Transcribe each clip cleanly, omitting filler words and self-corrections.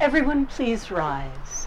Everyone please rise.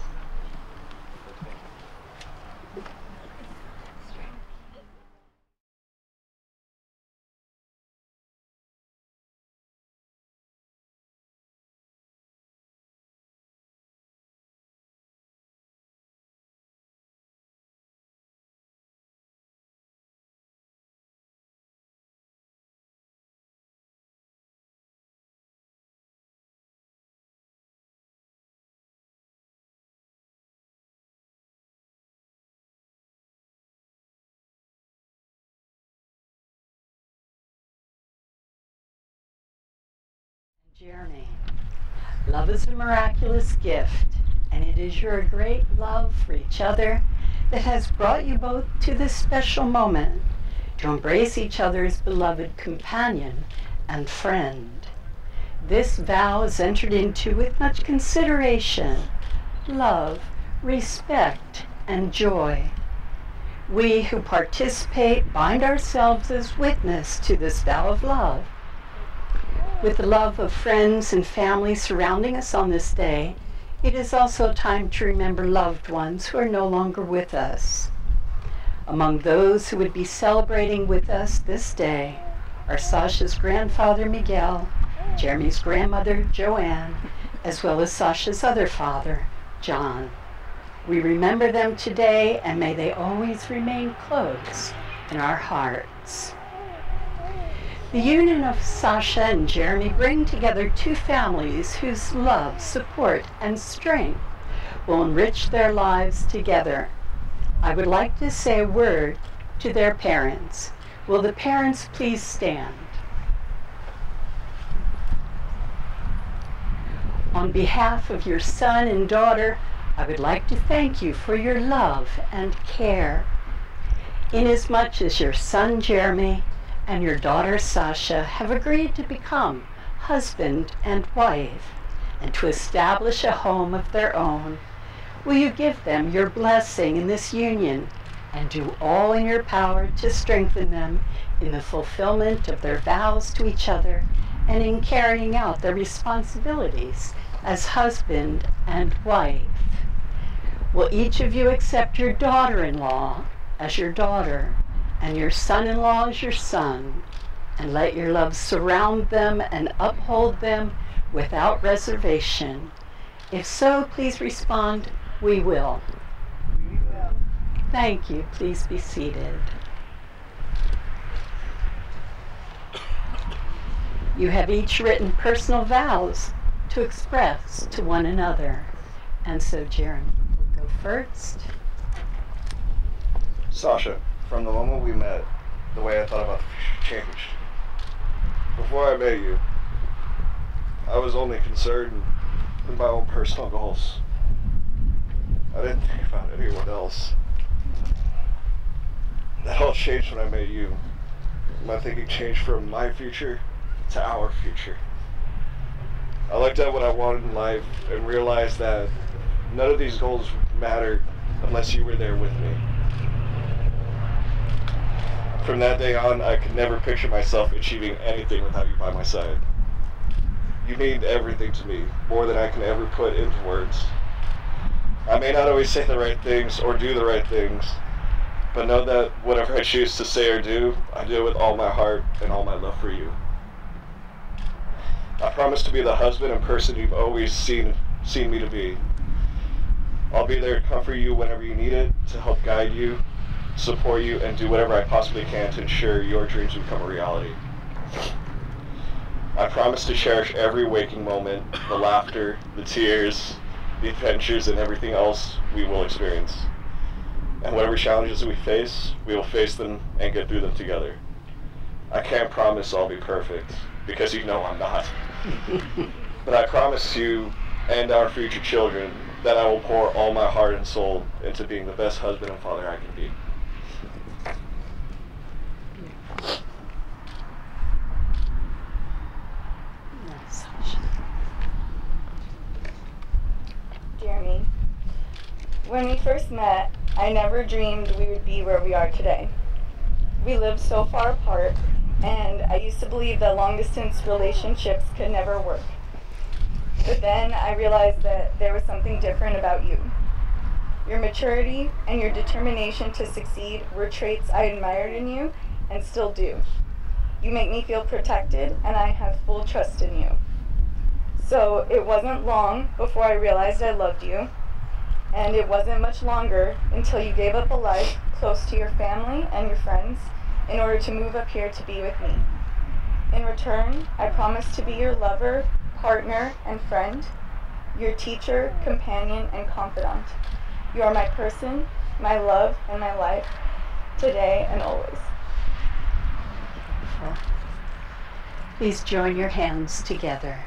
Jeremy, love is a miraculous gift, and it is your great love for each other that has brought you both to this special moment to embrace each other as beloved companion and friend. This vow is entered into with much consideration, love, respect, and joy. We who participate bind ourselves as witness to this vow of love. With the love of friends and family surrounding us on this day, it is also time to remember loved ones who are no longer with us. Among those who would be celebrating with us this day are Sasha's grandfather, Miguel, Jeremy's grandmother, Joanne, as well as Sasha's other father, John. We remember them today, and may they always remain close in our hearts. The union of Sasha and Jeremy bring together two families whose love, support, and strength will enrich their lives together. I would like to say a word to their parents. Will the parents please stand? On behalf of your son and daughter, I would like to thank you for your love and care. Inasmuch as your son Jeremy and your daughter Sasha have agreed to become husband and wife and to establish a home of their own, will you give them your blessing in this union and do all in your power to strengthen them in the fulfillment of their vows to each other and in carrying out their responsibilities as husband and wife? Will each of you accept your daughter-in-law as your daughter and your son-in-law as your son, and let your love surround them and uphold them without reservation? If so, please respond, we will. We will. Thank you. Please be seated. You have each written personal vows to express to one another. And so Jeremy will go first. Sasha, from the moment we met, the way I thought about the future changed. Before I met you, I was only concerned with my own personal goals. I didn't think about anyone else. That all changed when I met you. My thinking changed from my future to our future. I looked at what I wanted in life and realized that none of these goals mattered unless you were there with me. From that day on, I could never picture myself achieving anything without you by my side. You mean everything to me, more than I can ever put into words. I may not always say the right things or do the right things, but know that whatever I choose to say or do, I do it with all my heart and all my love for you. I promise to be the husband and person you've always seen me to be. I'll be there to comfort you whenever you need it, to help guide you, support you, and do whatever I possibly can to ensure your dreams become a reality. I promise to cherish every waking moment, the laughter, the tears, the adventures, and everything else we will experience. And whatever challenges we face, we will face them and get through them together. I can't promise I'll be perfect, because you know I'm not. But I promise you and our future children that I will pour all my heart and soul into being the best husband and father I can be. Jeremy, when we first met, I never dreamed we would be where we are today. We lived so far apart, and I used to believe that long-distance relationships could never work. But then I realized that there was something different about you. Your maturity and your determination to succeed were traits I admired in you and still do. You make me feel protected, and I have full trust in you. So it wasn't long before I realized I loved you, and it wasn't much longer until you gave up a life close to your family and your friends in order to move up here to be with me. In return, I promise to be your lover, partner, and friend, your teacher, companion, and confidant. You are my person, my love, and my life, today and always. Please join your hands together.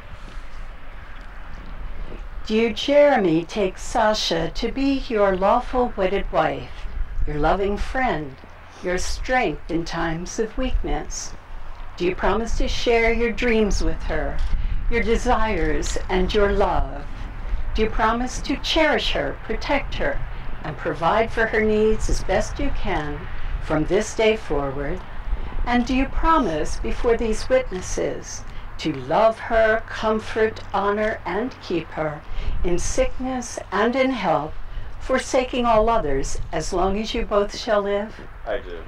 Do you, Jeremy, take Sasha to be your lawful wedded wife, your loving friend, your strength in times of weakness? Do you promise to share your dreams with her, your desires, and your love? Do you promise to cherish her, protect her, and provide for her needs as best you can from this day forward? And do you promise before these witnesses to love her, comfort, honor, and keep her in sickness and in health, forsaking all others as long as you both shall live? I do.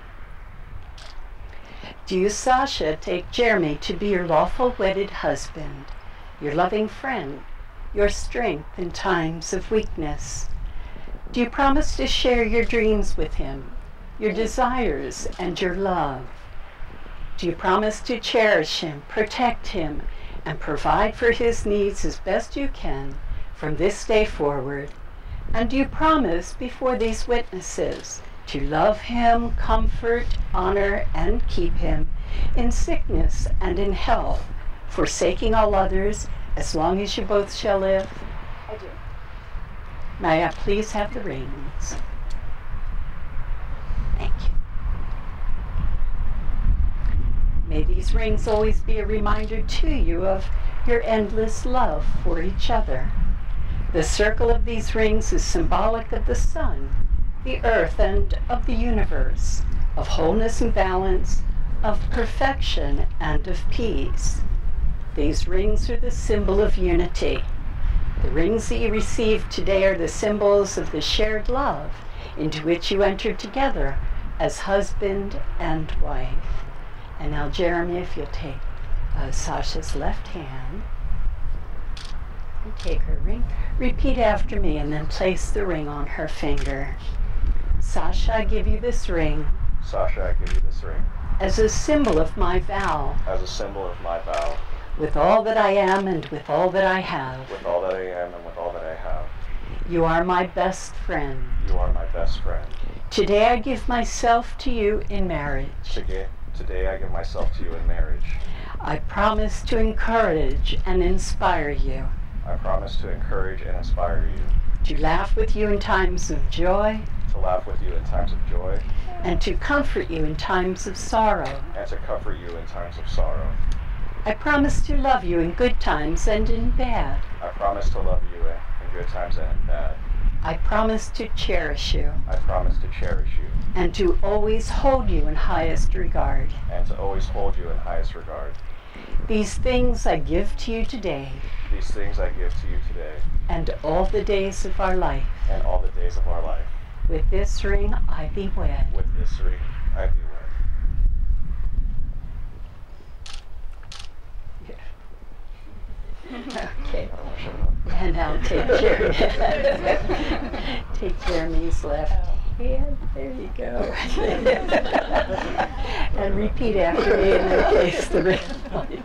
Do you, Sasha, take Jeremy to be your lawful wedded husband, your loving friend, your strength in times of weakness? Do you promise to share your dreams with him, your desires, and your love? Do you promise to cherish him, protect him, and provide for his needs as best you can from this day forward? And do you promise before these witnesses to love him, comfort, honor, and keep him in sickness and in health, forsaking all others as long as you both shall live? I do. May I please have the rings? Thank you. May these rings always be a reminder to you of your endless love for each other. The circle of these rings is symbolic of the sun, the earth, and of the universe, of wholeness and balance, of perfection and of peace. These rings are the symbol of unity. The rings that you received today are the symbols of the shared love into which you entered together as husband and wife. And now, Jeremy, if you'll take Sasha's left hand and take her ring, repeat after me and then place the ring on her finger. Sasha, I give you this ring. Sasha, I give you this ring. As a symbol of my vow. As a symbol of my vow. With all that I am and with all that I have. With all that I am and with all that I have. You are my best friend. You are my best friend. Today I give myself to you in marriage. Today I give myself to you in marriage. I promise to encourage and inspire you. I promise to encourage and inspire you. To laugh with you in times of joy. To laugh with you in times of joy. And to comfort you in times of sorrow. And to comfort you in times of sorrow. I promise to love you in good times and in bad. I promise to love you in good times and in bad. I promise to cherish you. I promise to cherish you. And to always hold you in highest regard. And to always hold you in highest regard. These things I give to you today. These things I give to you today. And all the days of our life. And all the days of our life. With this ring I be wed. With this ring I be wed. Okay. And now take Jeremy's left hand. There you go. And repeat after me and then place the ring.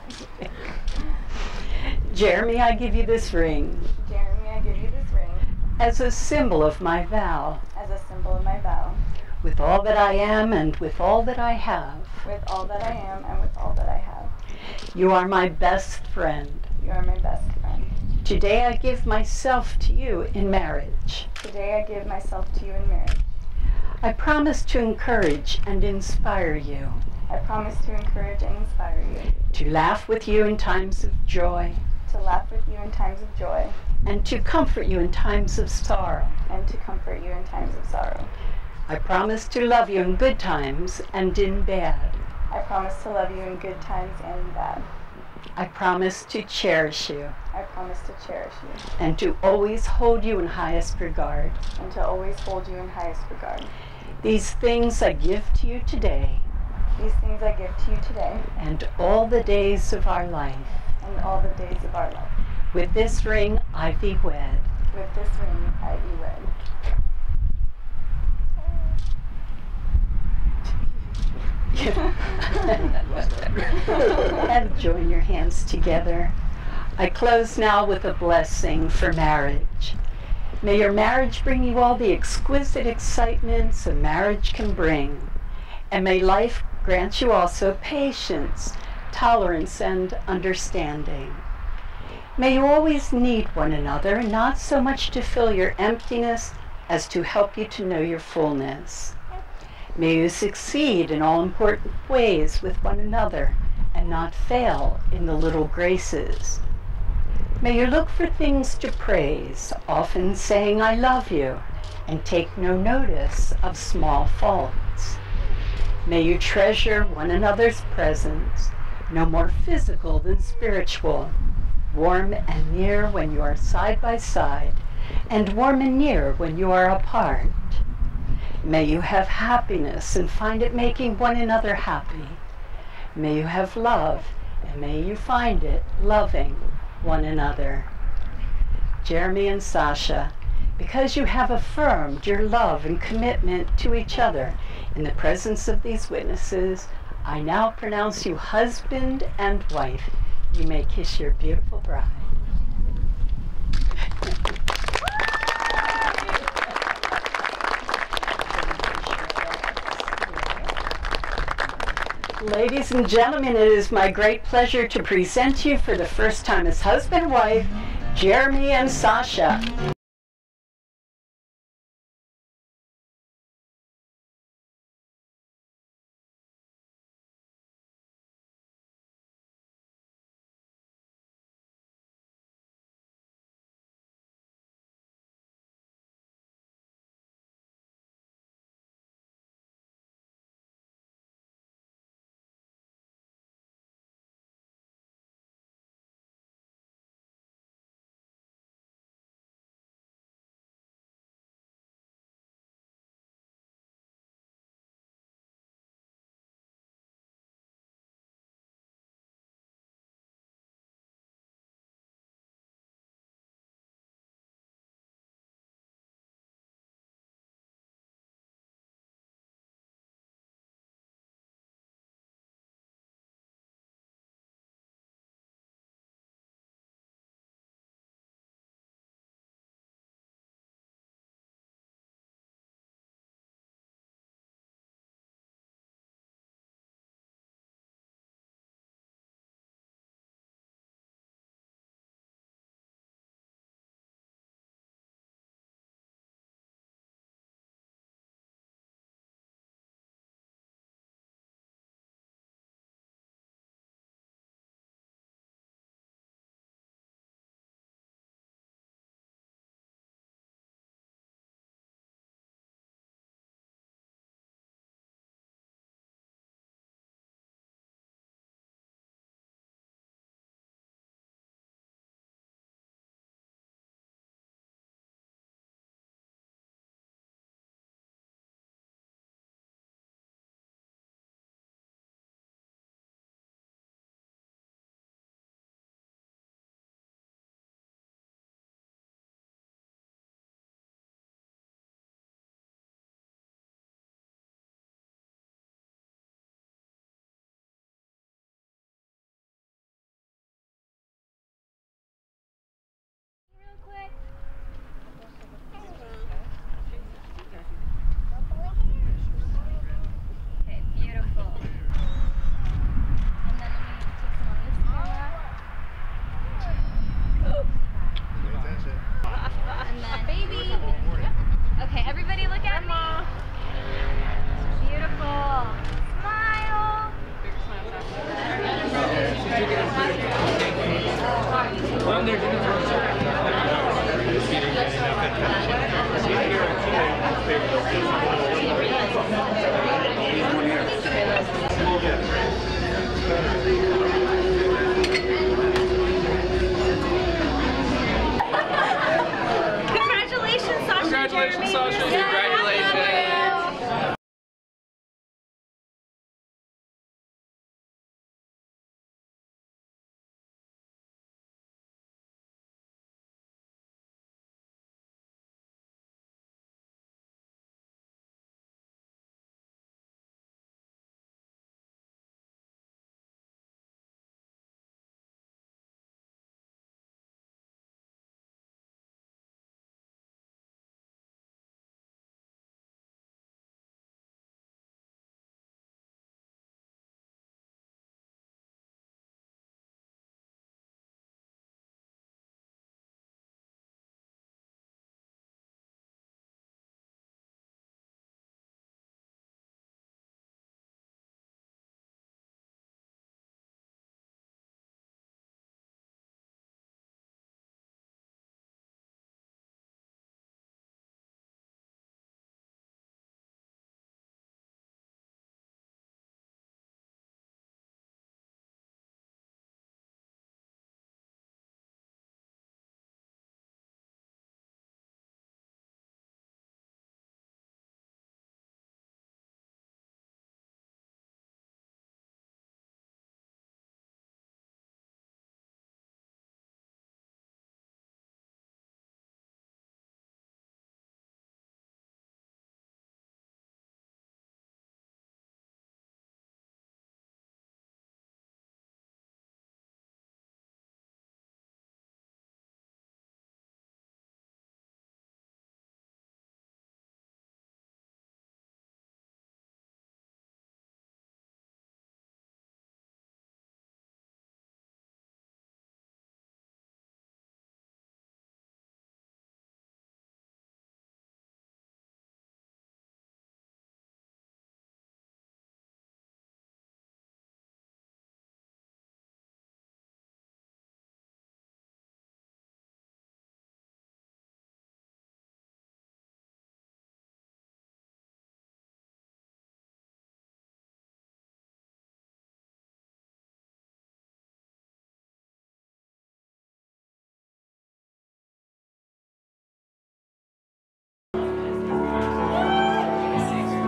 Jeremy, I give you this ring. Jeremy, I give you this ring. As a symbol of my vow. As a symbol of my vow. With all that I am and with all that I have. With all that I am and with all that I have. You are my best friend. You are my best friend. Today I give myself to you in marriage. Today I give myself to you in marriage. I promise to encourage and inspire you. I promise to encourage and inspire you. To laugh with you in times of joy. To laugh with you in times of joy. And to comfort you in times of sorrow. And to comfort you in times of sorrow. I promise to love you in good times and in bad. I promise to love you in good times and in bad. I promise to cherish you. I promise to cherish you. And to always hold you in highest regard. And to always hold you in highest regard. These things I give to you today. These things I give to you today. And all the days of our life. And all the days of our life. With this ring I thee wed. With this ring I thee wed. And join your hands together. I close now with a blessing for marriage. May your marriage bring you all the exquisite excitements a marriage can bring. And may life grant you also patience, tolerance, and understanding. May you always need one another, not so much to fill your emptiness as to help you to know your fullness. May you succeed in all important ways with one another and not fail in the little graces. May you look for things to praise, often saying I love you, and take no notice of small faults. May you treasure one another's presence, no more physical than spiritual, warm and near when you are side by side, and warm and near when you are apart. May you have happiness and find it making one another happy. May you have love, and may you find it loving one another. Jeremy and Sasha, because you have affirmed your love and commitment to each other in the presence of these witnesses, I now pronounce you husband and wife. You may kiss your beautiful bride. Ladies and gentlemen, it is my great pleasure to present you for the first time as husband and wife, Jeremy and Sasha.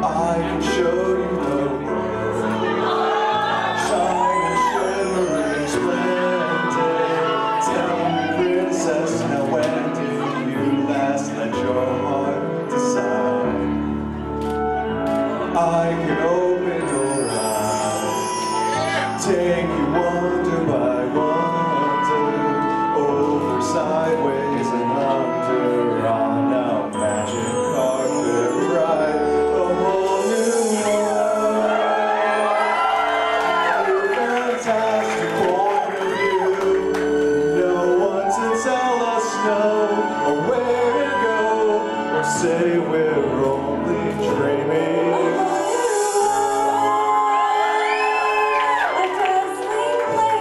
I can show you the world, shining, shimmering, splendid. Tell me, princess, now when did you last let your heart decide? I can open your eyes, take you wonder by wonder, over, sideways, and under, on a magic carpet ride, a whole new world, a fantastic point of view. No one to tell us no, or where to go, or say we're only dreaming. A dazzling place.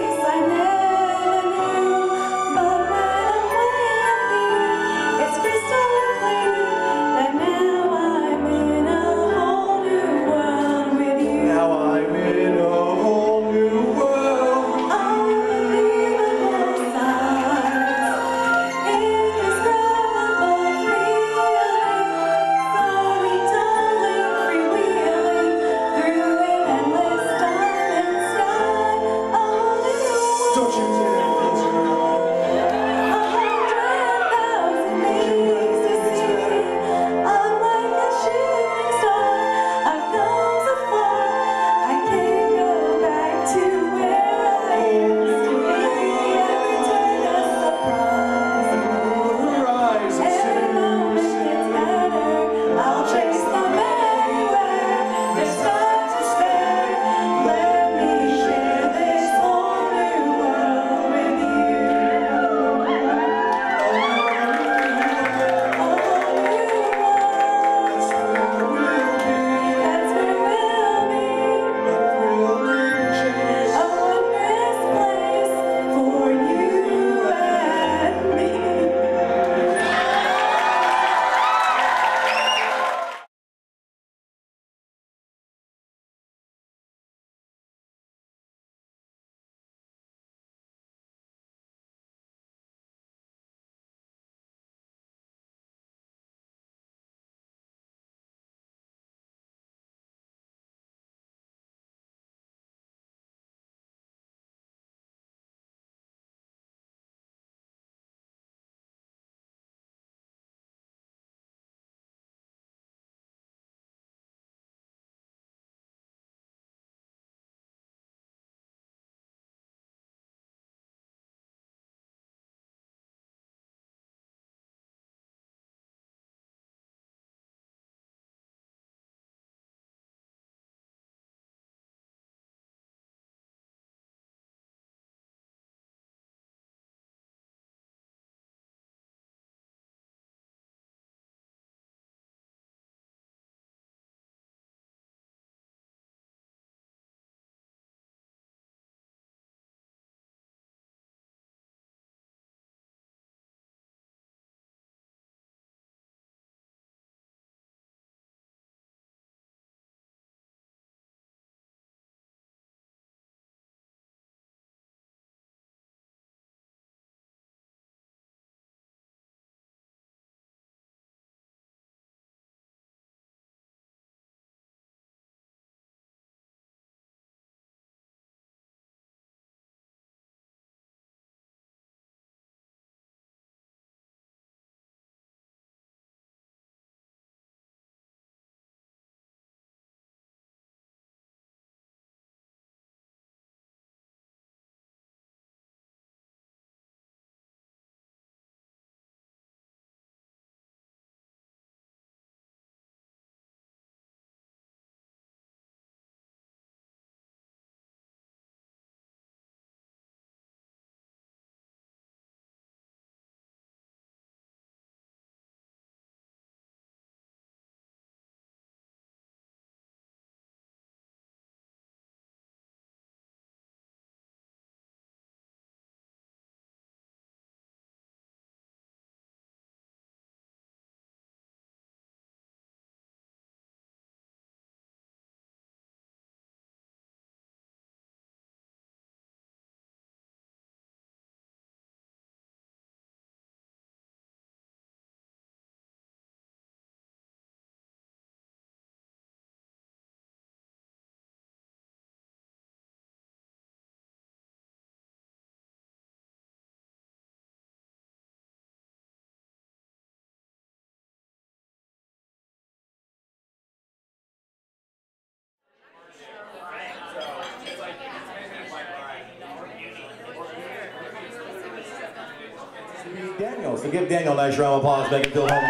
Daniel. So give Daniel a nice round of applause, make him feel home.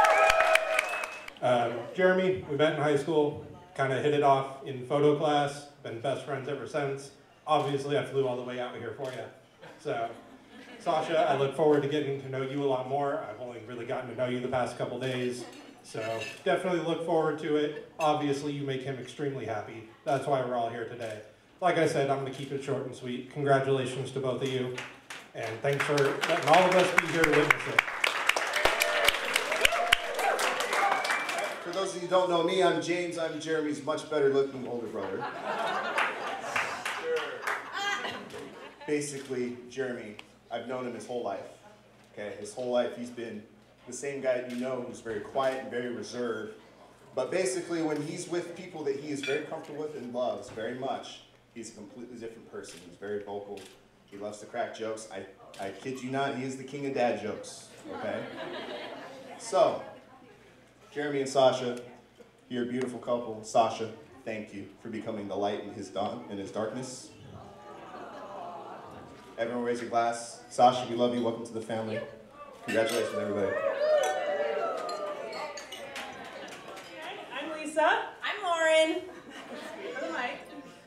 Jeremy, we met in high school, kind of hit it off in photo class, been best friends ever since. Obviously, I flew all the way out here for you. So, Sasha, I look forward to getting to know you a lot more. I've only really gotten to know you the past couple days, so definitely look forward to it. Obviously, you make him extremely happy. That's why we're all here today. Like I said, I'm going to keep it short and sweet. Congratulations to both of you, and thanks for letting all of us be here to witness it. For those of you who don't know me, I'm James. I'm Jeremy's much better looking older brother. Basically, Jeremy, I've known him his whole life. Okay, his whole life he's been the same guy that you know who's very quiet and very reserved. But basically, when he's with people that he is very comfortable with and loves very much, he's a completely different person. He's very vocal. He loves to crack jokes. I kid you not, he is the king of dad jokes. Okay? So, Jeremy and Sasha, you're a beautiful couple. Sasha, thank you for becoming the light in his darkness. Everyone raise your glass. Sasha, we love you. Welcome to the family. Congratulations, everybody. I'm Lisa. I'm Lauren. For the mic.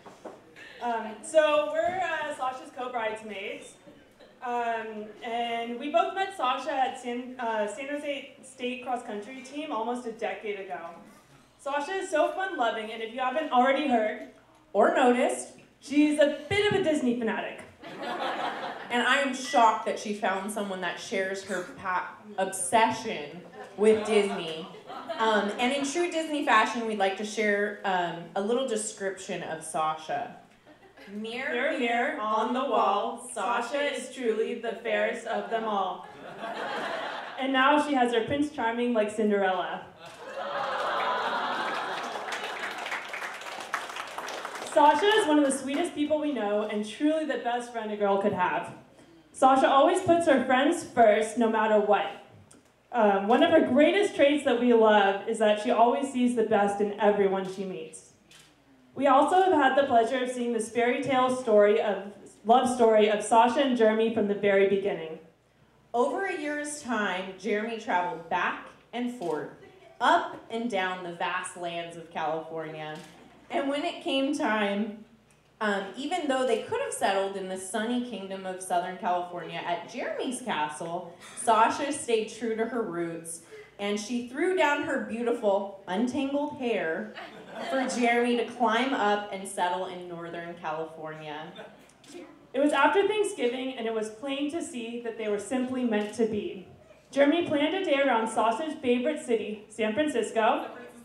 So we're Sasha's co-bridesmaids. And we both met Sasha at San Jose State cross-country team almost a decade ago. Sasha is so fun-loving, and if you haven't already heard or noticed, she's a bit of a Disney fanatic. And I am shocked that she found someone that shares her obsession with Disney. And in true Disney fashion, we'd like to share a little description of Sasha. Mirror, Mirror, mirror on the wall, Sasha is truly the fairest of them all. And now she has her Prince Charming like Cinderella. Sasha is one of the sweetest people we know and truly the best friend a girl could have. Sasha always puts her friends first no matter what. One of her greatest traits that we love is that she always sees the best in everyone she meets. We also have had the pleasure of seeing this fairy tale love story of Sasha and Jeremy from the very beginning. Over a year's time, Jeremy traveled back and forth, up and down the vast lands of California. And when it came time, even though they could have settled in the sunny kingdom of Southern California at Jeremy's castle, Sasha stayed true to her roots, and she threw down her beautiful, untangled hair for Jeremy to climb up and settle in Northern California. It was after Thanksgiving, and it was plain to see that they were simply meant to be. Jeremy planned a day around Sasha's favorite city, San Francisco.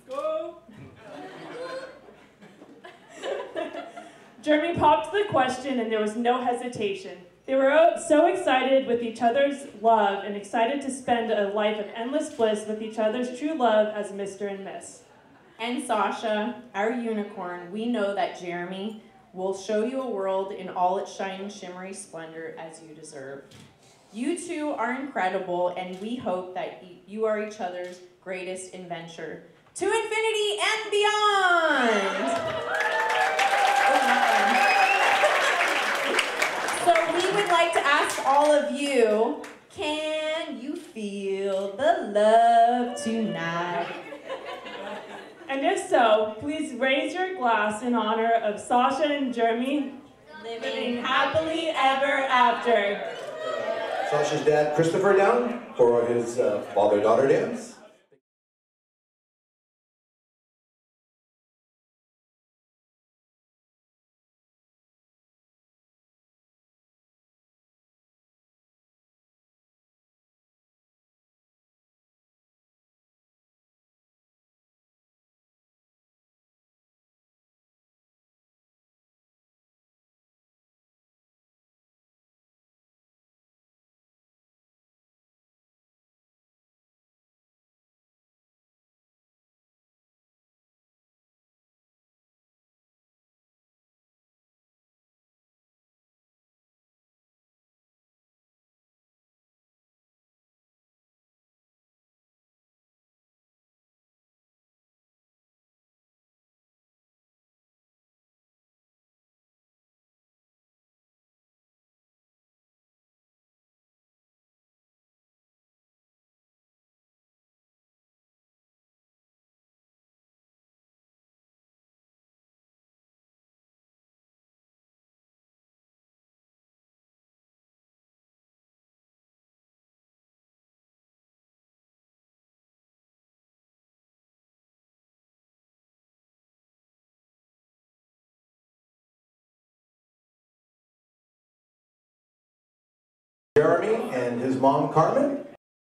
Jeremy popped the question, and there was no hesitation. They were so excited with each other's love and excited to spend a life of endless bliss with each other's true love as Mr. and Miss. And Sasha, our unicorn, we know that Jeremy will show you a world in all its shine, shimmery splendor as you deserve. You two are incredible, and we hope that you are each other's greatest adventure. To infinity and beyond! So we would like to ask all of you, can you feel the love tonight? And if so, please raise your glass in honor of Sasha and Jeremy living happily ever after. Sasha's dad, Christopher, down for his father-daughter dance. his mom, Carmen.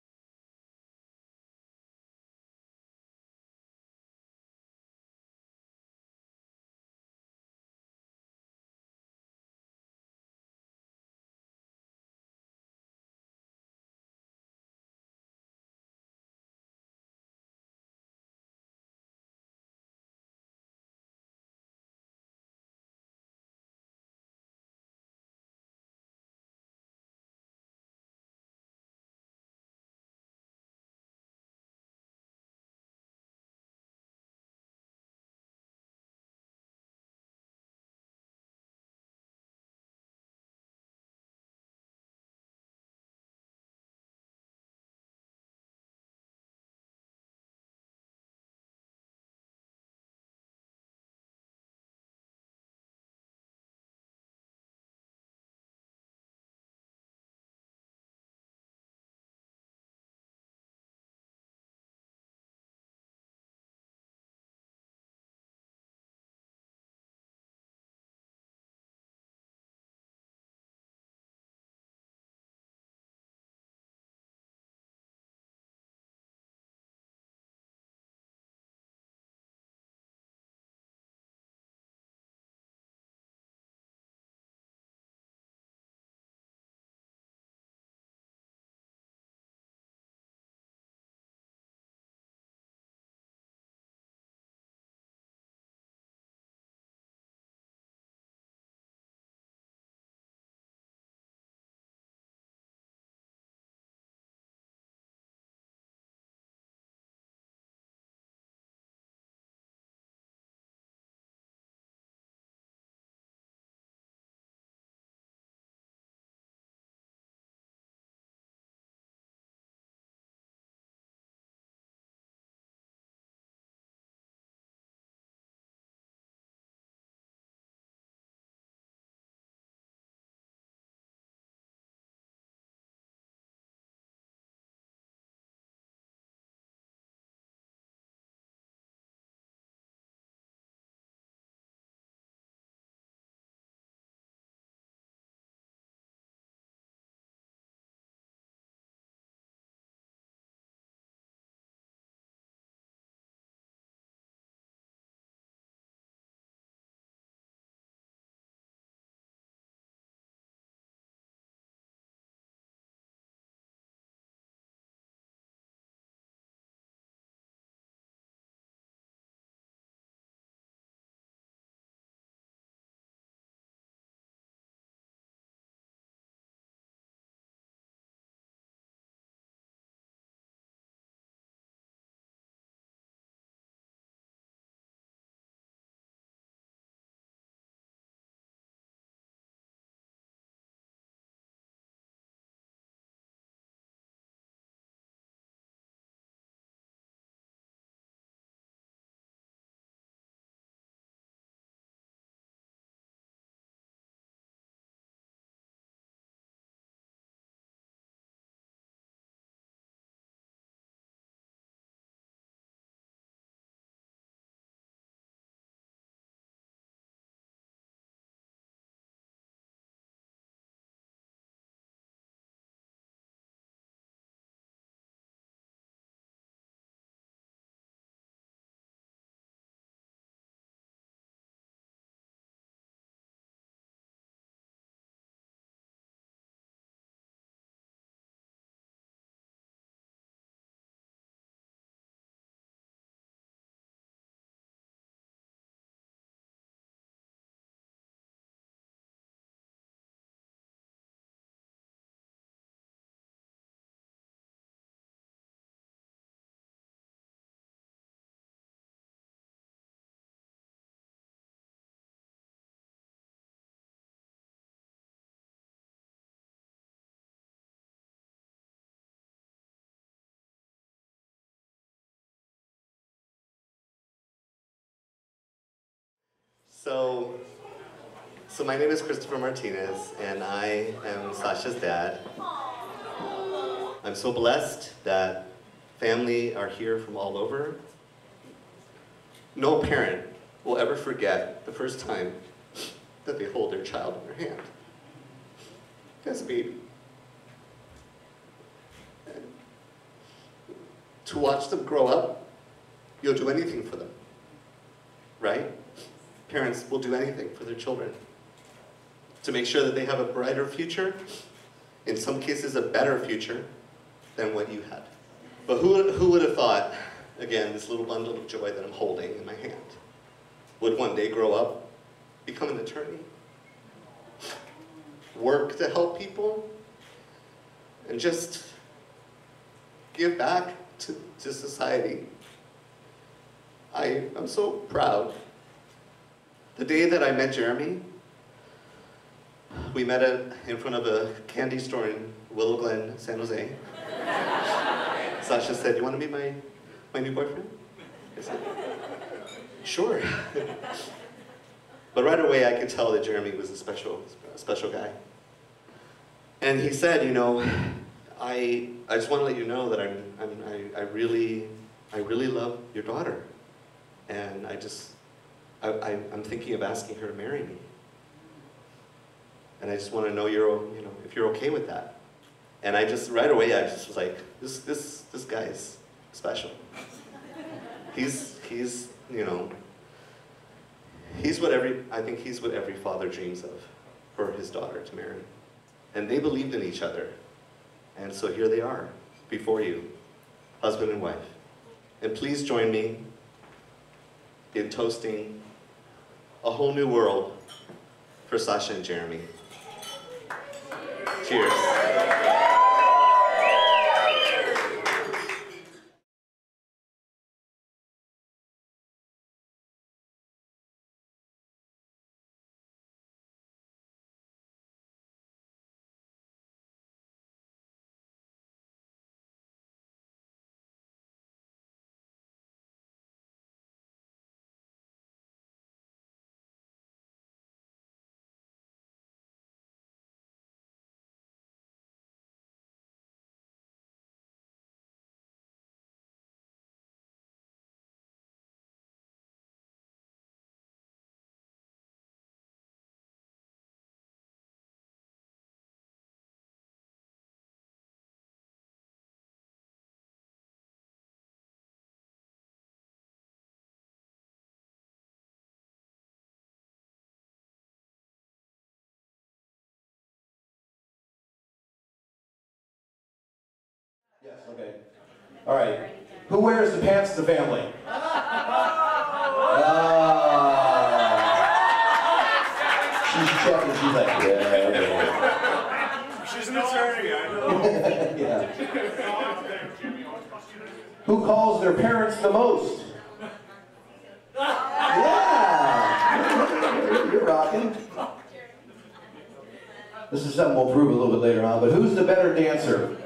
So my name is Christopher Martinez, and I am Sasha's dad. I'm so blessed that family are here from all over. No parent will ever forget the first time that they hold their child in their hand as a baby. to watch them grow up, you'll do anything for them, right? Parents will do anything for their children to make sure that they have a brighter future, in some cases a better future than what you had. But who would have thought, again, this little bundle of joy that I'm holding in my hand would one day grow up, become an attorney, work to help people, and just give back to society. I'm so proud. The day that I met Jeremy, we met in front of a candy store in Willow Glen, San Jose. Sasha said, "You want to meet my new boyfriend?" I said, "Sure." But right away I could tell that Jeremy was a special guy. And he said, "You know, I just want to let you know that I really love your daughter, and I'm thinking of asking her to marry me. And I just want to know if you're okay with that." And right away I just was like, this guy is special. He's I think he's what every father dreams of for his daughter to marry. And they believed in each other. And so here they are, before you, husband and wife. And please join me in toasting a whole new world for Sasha and Jeremy. Cheers. Yes, okay. All right. Who wears the pants in the family? She's checking, she's like, yeah. She's an attorney, I know. Yeah. Who calls their parents the most? Yeah! You're rocking. This is something we'll prove a little bit later on, but who's the better dancer?